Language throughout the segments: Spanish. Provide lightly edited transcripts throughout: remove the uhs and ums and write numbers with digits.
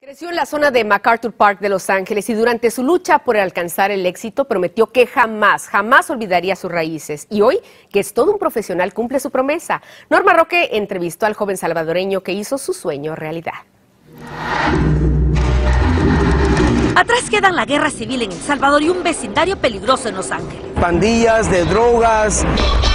Creció en la zona de MacArthur Park de Los Ángeles y durante su lucha por alcanzar el éxito prometió que jamás olvidaría sus raíces. Y hoy, que es todo un profesional, cumple su promesa. Norma Roque entrevistó al joven salvadoreño que hizo su sueño realidad. Atrás quedan la guerra civil en El Salvador y un vecindario peligroso en Los Ángeles. Pandillas de drogas.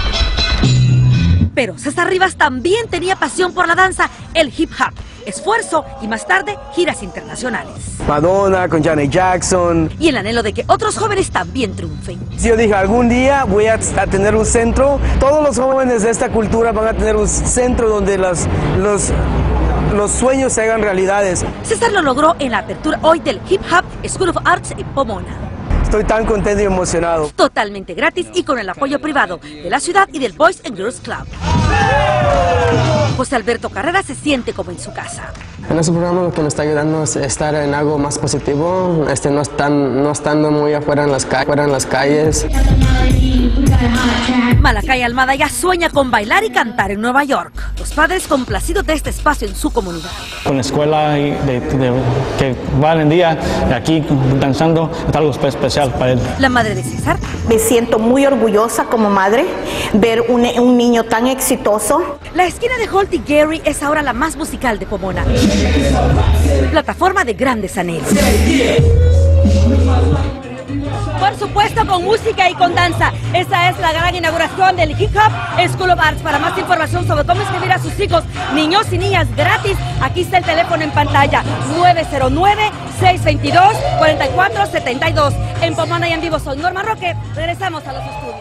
Pero César Rivas también tenía pasión por la danza, el hip hop, esfuerzo y más tarde giras internacionales. Madonna con Janet Jackson. Y el anhelo de que otros jóvenes también triunfen. Yo dije, algún día voy a tener un centro. Todos los jóvenes de esta cultura van a tener un centro donde los sueños se hagan realidades. César lo logró en la apertura hoy del Hip Hop School of Arts en Pomona. Estoy tan contento y emocionado. Totalmente gratis y con el apoyo privado de la ciudad y del Boys and Girls Club. José Alberto Carrera se siente como en su casa. En este programa lo que me está ayudando es estar en algo más positivo, no estando muy afuera en las calles. Malacay Almada ya sueña con bailar y cantar en Nueva York. Los padres complacidos de este espacio en su comunidad. Con la escuela que va en día, aquí danzando, es algo especial para él. La madre de César. Me siento muy orgullosa como madre ver un niño tan exitoso. La esquina de Holt y Gary es ahora la más musical de Pomona. Plataforma de grandes anhelos. Por supuesto, con música y con danza. Esa es la gran inauguración del Hip Hop School of Arts. Para más información sobre cómo escribir a sus hijos, niños y niñas, gratis, aquí está el teléfono en pantalla, 909-622-4472. En Pomona y en vivo, soy Norma Roque. Regresamos a los estudios.